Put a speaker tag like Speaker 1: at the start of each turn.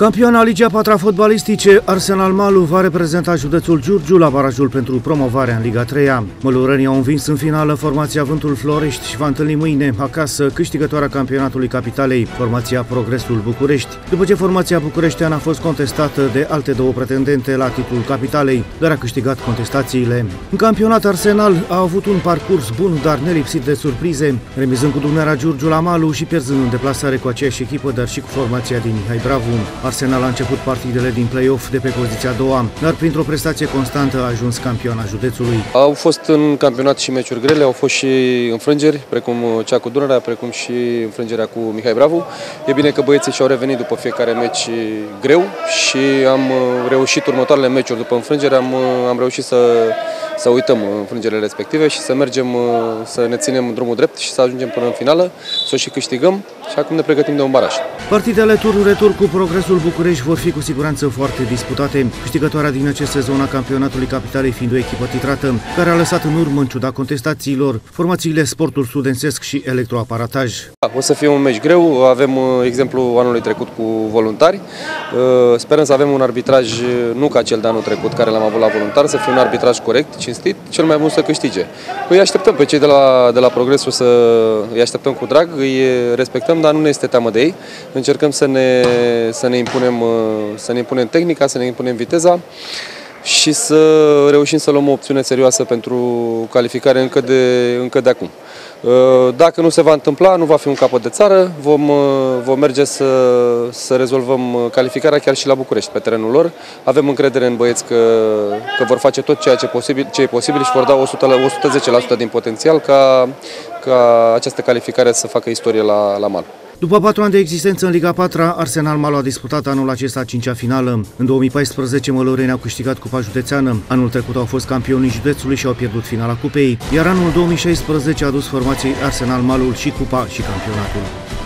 Speaker 1: Campioana Ligii a patra fotbalistice, Arsenal Malu va reprezenta județul Giurgiu la barajul pentru promovarea în Liga 3-a. Mălurenii au învins în finală formația Vântul Florești și va întâlni mâine, acasă, câștigătoarea campionatului capitalei, formația Progresul București. După ce formația bucureșteană a fost contestată de alte două pretendente la titlul capitalei, dar a câștigat contestațiile. În campionat, Arsenal a avut un parcurs bun, dar nelipsit de surprize, remizând cu Dumnerea Giurgiu la Malu și pierzând în deplasare cu aceeași echipă, dar și cu formația din Mihai Bravu. Arsenal a început partidele din play-off de pe poziția a doua, dar printr-o prestație constantă a ajuns campioana județului.
Speaker 2: Au fost în campionat și meciuri grele, au fost și înfrângeri, precum cea cu Dunărea, precum și înfrângerea cu Mihai Bravu. E bine că băieții și-au revenit după fiecare meci greu și am reușit următoarele meciuri după înfrângere, am reușit să uităm înfrângerile respective și să mergem, să ne ținem drumul drept și să ajungem până în finală, să o și câștigăm și acum ne pregătim de un baraj.
Speaker 1: Partidele tur-retur cu Progresul București vor fi cu siguranță foarte disputate, câștigătoarea din acest sezon a campionatului capitalei fiind o echipă titrată, care a lăsat în urmă, în ciuda contestațiilor, formațiile Sportul Studențesc și Electroaparataj.
Speaker 2: O să fie un meci greu, avem exemplu anului trecut cu Voluntari, sperăm să avem un arbitraj nu ca cel de anul trecut care l-am avut la Voluntari, să fie un arbitraj corect, cinstit, cel mai bun să câștige. Îi așteptăm pe cei de la Progresul, îi așteptăm cu drag, îi respectăm, dar nu ne este teamă de ei. Încercăm să ne impunem tehnica, să ne impunem viteza și să reușim să luăm o opțiune serioasă pentru calificare încă de acum. Dacă nu se va întâmpla, nu va fi un capăt de țară, vom merge să rezolvăm calificarea chiar și la București, pe terenul lor. Avem încredere în băieți că vor face tot ce e posibil și vor da 110% din potențial ca această calificare să facă istorie la Malu.
Speaker 1: După 4 ani de existență în Liga 4-a, Arsenal Malu a disputat anul acesta a 5-a finală. În 2014, mălurenii au câștigat Cupa Județeană. Anul trecut au fost campionii județului și au pierdut finala Cupei, iar anul 2016 a adus formației Arsenal Malul și Cupa și campionatul.